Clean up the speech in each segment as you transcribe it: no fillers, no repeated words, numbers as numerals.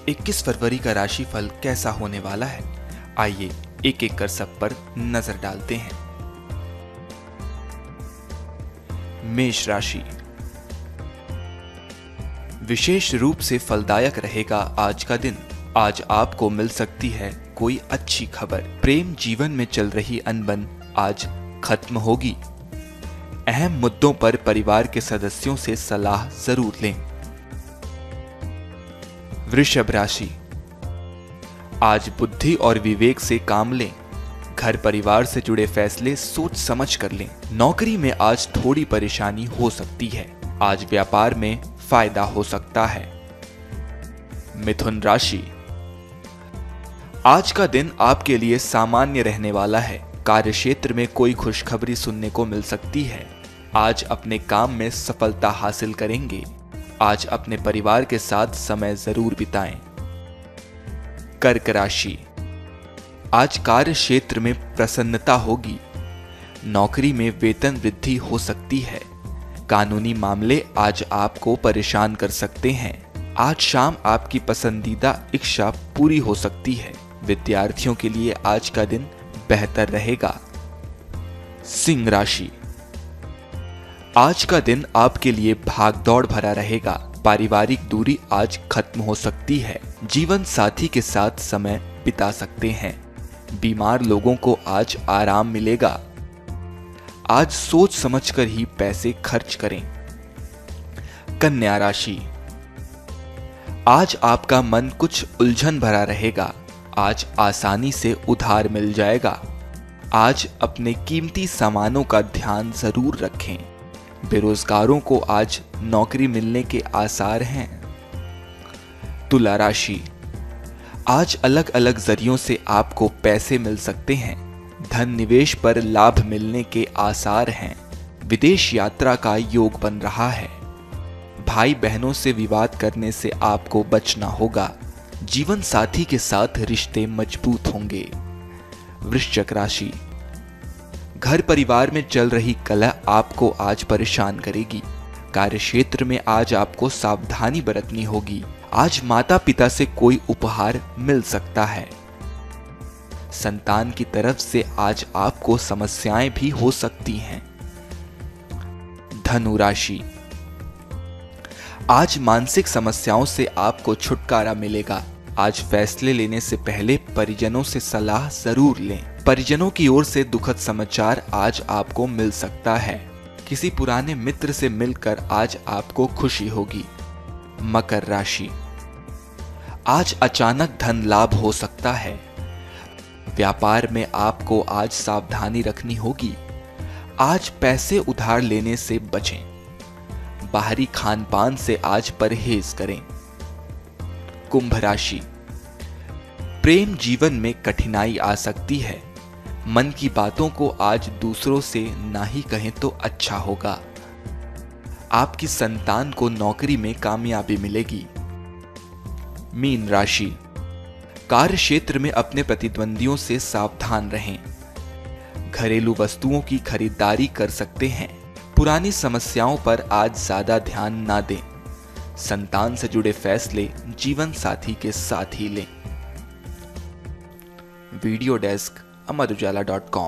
21 फरवरी का राशिफल कैसा होने वाला है, आइए एक एक कर सब पर नजर डालते हैं। मेष राशि, विशेष रूप से फलदायक रहेगा आज का दिन। आज आपको मिल सकती है कोई अच्छी खबर। प्रेम जीवन में चल रही अनबन आज खत्म होगी। अहम मुद्दों पर परिवार के सदस्यों से सलाह जरूर लें। वृषभ राशि, आज बुद्धि और विवेक से काम लें। घर परिवार से जुड़े फैसले सोच समझ कर लें। नौकरी में आज थोड़ी परेशानी हो सकती है। आज व्यापार में फायदा हो सकता है। मिथुन राशि, आज का दिन आपके लिए सामान्य रहने वाला है। कार्यक्षेत्र में कोई खुशखबरी सुनने को मिल सकती है। आज अपने काम में सफलता हासिल करेंगे। आज अपने परिवार के साथ समय जरूर बिताएं। कर्क राशि, आज कार्य क्षेत्र में प्रसन्नता होगी। नौकरी में वेतन वृद्धि हो सकती है। कानूनी मामले आज आपको परेशान कर सकते हैं। आज शाम आपकी पसंदीदा इच्छा पूरी हो सकती है। विद्यार्थियों के लिए आज का दिन बेहतर रहेगा। सिंह राशि, आज का दिन आपके लिए भागदौड़ भरा रहेगा। पारिवारिक दूरी आज खत्म हो सकती है। जीवन साथी के साथ समय बिता सकते हैं। बीमार लोगों को आज आराम मिलेगा। आज सोच समझकर ही पैसे खर्च करें। कन्या राशि, आज आपका मन कुछ उलझन भरा रहेगा। आज आसानी से उधार मिल जाएगा। आज अपने कीमती सामानों का ध्यान जरूर रखें। बेरोजगारों को आज नौकरी मिलने के आसार हैं। तुला राशि, आज अलग अलग जरियों से आपको पैसे मिल सकते हैं। धन निवेश पर लाभ मिलने के आसार हैं। विदेश यात्रा का योग बन रहा है। भाई बहनों से विवाद करने से आपको बचना होगा। जीवन साथी के साथ रिश्ते मजबूत होंगे। वृश्चिक राशि, घर परिवार में चल रही कलह आपको आज परेशान करेगी। कार्यक्षेत्र में आज आपको सावधानी बरतनी होगी। आज माता पिता से कोई उपहार मिल सकता है। संतान की तरफ से आज आपको समस्याएं भी हो सकती हैं। धनु राशि, आज मानसिक समस्याओं से आपको छुटकारा मिलेगा। आज फैसले लेने से पहले परिजनों से सलाह जरूर लें। परिजनों की ओर से दुखद समाचार आज आपको मिल सकता है। किसी पुराने मित्र से मिलकर आज आपको खुशी होगी। मकर राशि, आज अचानक धन लाभ हो सकता है। व्यापार में आपको आज सावधानी रखनी होगी। आज पैसे उधार लेने से बचें। बाहरी खान पान से आज परहेज करें। कुंभ राशि, प्रेम जीवन में कठिनाई आ सकती है। मन की बातों को आज दूसरों से ना ही कहें तो अच्छा होगा। आपकी संतान को नौकरी में कामयाबी मिलेगी। मीन राशि, कार्य क्षेत्र में अपने प्रतिद्वंदियों से सावधान रहें। घरेलू वस्तुओं की खरीदारी कर सकते हैं। पुरानी समस्याओं पर आज ज्यादा ध्यान ना दें। संतान से जुड़े फैसले जीवन साथी के साथ ही लें। Video desk amarujala.com।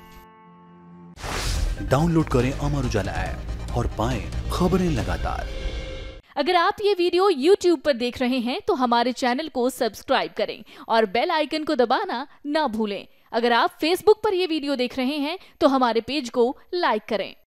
डाउनलोड करें अमर उजाला ऐप और पाएं खबरें लगातार। अगर आप ये वीडियो YouTube पर देख रहे हैं तो हमारे चैनल को सब्सक्राइब करें और बेल आइकन को दबाना ना भूलें। अगर आप Facebook पर ये वीडियो देख रहे हैं तो हमारे पेज को लाइक करें।